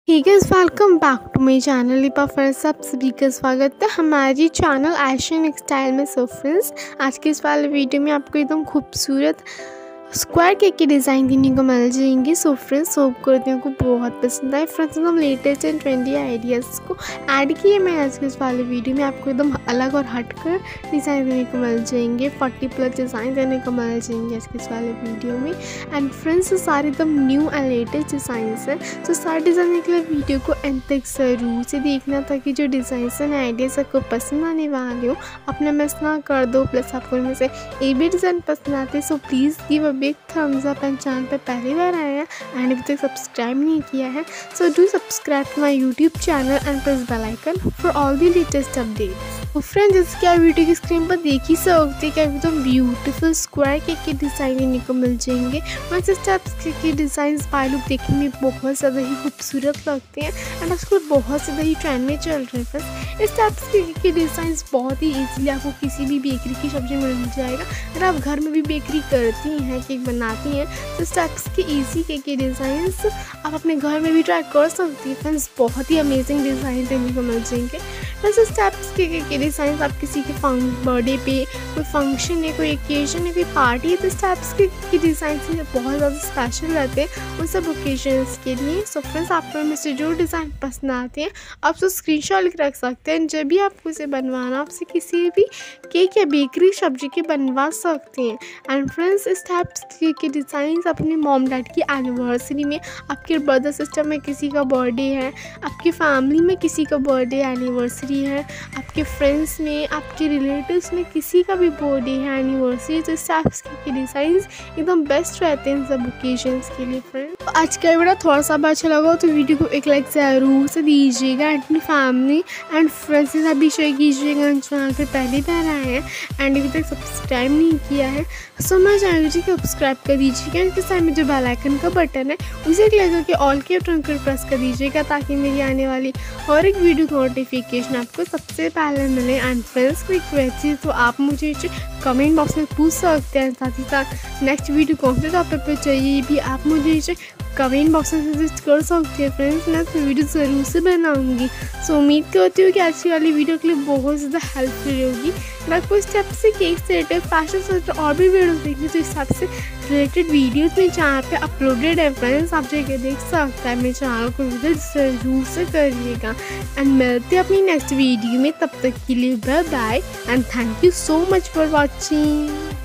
Hey guys, welcome back to my channel. लिपा friends, आप सभी का स्वागत है हमारी चैनल एशियन स्टाइल में। सो फ्रेंड्स, आज के इस वाले वीडियो में आपको एकदम खूबसूरत स्क्वायर केक की डिज़ाइन देने को मिल जाएंगे। सो फ्रेंड्स, होप करते हैं आपको बहुत पसंद आए। फ्रेंड्स, हम लेटेस्ट एंड ट्रेंडी आइडियाज़ को ऐड किए मैं आज के इस वाले वीडियो में। आपको एकदम अलग और हटकर डिज़ाइन देने को मिल जाएंगे। 40+ डिज़ाइन देने को मिल जाएंगे आज के इस वाले वीडियो में। एंड फ्रेंड्स, सारे एकदम न्यू एंड लेटेस्ट डिज़ाइंस हैं। तो सारे डिज़ाइन के लिए वीडियो को एंड तक ज़रूर से देखना, ताकि जो डिज़ाइंस एंड आइडियाज़ आपको पसंद आने वाले हो अपना मिस ना कर दो। प्लस आपको इनमें से एक भी डिज़ाइन पसंद आते so please give big thumbs up. And channel पर पहली बार आए हैं एंड अभी तक सब्सक्राइब नहीं किया है, so do subscribe to my YouTube channel and press bell icon for all the latest updates. तो फ्रेंड्स, जैसे कि आप वीडियो की स्क्रीन पर देख ही सकते कि एकदम ब्यूटीफुल स्क्वायर केक के डिज़ाइन देने को मिल जाएंगे। वैसे इस टाइप के डिज़ाइन बाय लुक देखने में बहुत ज़्यादा ही खूबसूरत लगते हैं एंड आजकल बहुत ज़्यादा ही ट्रेंड में चल रहे हैं। फ्रेंड्स, इस टाइप के डिज़ाइन बहुत ही ईजिली आपको किसी भी बेकरी की सब्जी मिल जाएगा। अगर आप घर में भी बेकरी करती हैं, केक बनाती हैं, तो इस टाइप के ईजी केक के डिज़ाइंस आप अपने घर में भी ट्राई कर सकती हैं। फ्रेंड्स, बहुत ही अमेजिंग डिज़ाइन देने को मिल जाएंगे। बस इस टाइप के डिज़ाइन आप किसी के बर्थडे पे, कोई फंक्शन है, कोई ओकेजन है, कोई पार्टी है, तो इस टाइप के डिज़ाइन बहुत ज़्यादा स्पेशल रहते हैं उन सब ओकेजन्स के लिए। सो फ्रेंड्स, आपको इनमें से जो डिज़ाइन पसंद आते हैं आप उसको स्क्रीनशॉट लिख रख सकते हैं। जब भी आपको इसे बनवाना, आपसे किसी भी केक या बेकरी सब्जी के बनवा सकते हैं। एंड फ्रेंड्स, इस टाइप के डिज़ाइन अपने मॉम डैड की एनिवर्सरी में, आपके ब्रदर सिस्टर में किसी का बर्थडे है, आपकी फैमिली में किसी का बर्थडे एनिवर्सरी है, आपके फ्रेंड्स में, आपके रिलेटिव्स में किसी का भी बर्थडे है, एनिवर्सरी, तो इस टाइप के डिज़ाइन एकदम बेस्ट रहते हैं सब ओकेजन्स के लिए। फ्रेंड्स, तो आज का वीडियो थोड़ा सा अच्छा लगा तो वीडियो को एक लाइक ज़रूर से दीजिएगा। अपनी फैमिली एंड फ्रेंड्स के साथ भी शेयर कीजिएगा। चैनल पर पहली बार आए हैं एंड अभी तक सब्सक्राइब नहीं किया है, सो मैं चैनल जी सब्सक्राइब कर दीजिएगा। इनके साथ में जो बेल आइकन का बटन है उसे क्लिक करके ऑल के बटन पर प्रेस कर दीजिएगा, ताकि मेरी आने वाली हर एक वीडियो का नोटिफिकेशन आपको सबसे पहले मिले। एंड फ्रेंड्स, रिक्वेस्ट है तो आप मुझे कमेंट बॉक्स में पूछ सकते हैं। साथ ही साथ नेक्स्ट वीडियो कौन से टॉपिक पर चाहिए ये भी आप मुझे कमेंट बॉक्स में सजेस्ट कर सकते हैं। फ्रेंड्स, मैं तो वीडियो ज़रूर से बनाऊंगी। सो उम्मीद करती हूँ कि आज की वाली वीडियो के लिए बहुत ज़्यादा हेल्पफुल होगी। मैं आपको इस टाइप से केक से रिलेटेड, फैशन से रिलेटेड और भी वीडियो देखनी, तो इस टाइप से रिलेटेड वीडियोज़ मेरे चैनल पे अपलोडेड है। फ्रेंड्स, आप जाके देख सकते हैं। मेरे चैनल को विजिट ज़रूर से करिएगा एंड मिलते हैं अपनी नेक्स्ट वीडियो में। तब तक के लिए bye bye and thank you so much for watching.